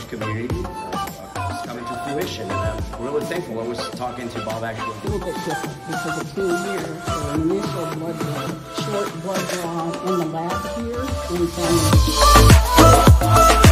this community is coming to fruition, and I'm really thankful. I was talking to Bob actually. A little bit different because the team here, the initial blood draw, short blood draw in the lab here, and then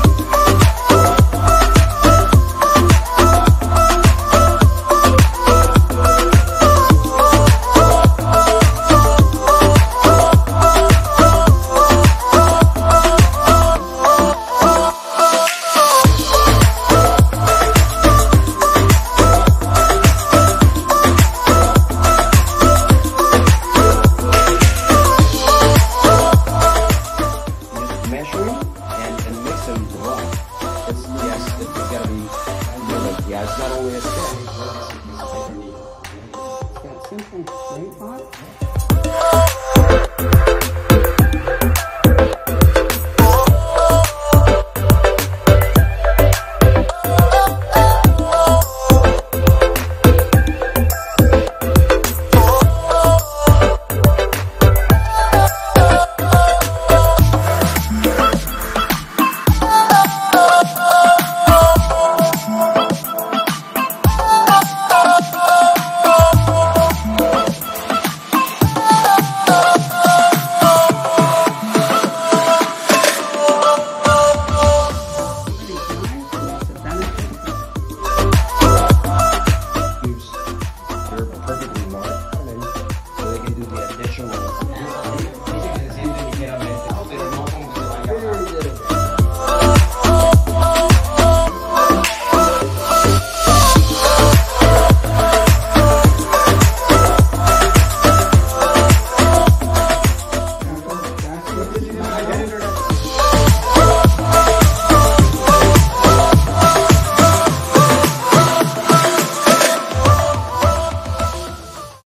measuring and mix them well. It's gotta be, yeah, it's not only a scale. it's that simple, right, Bob?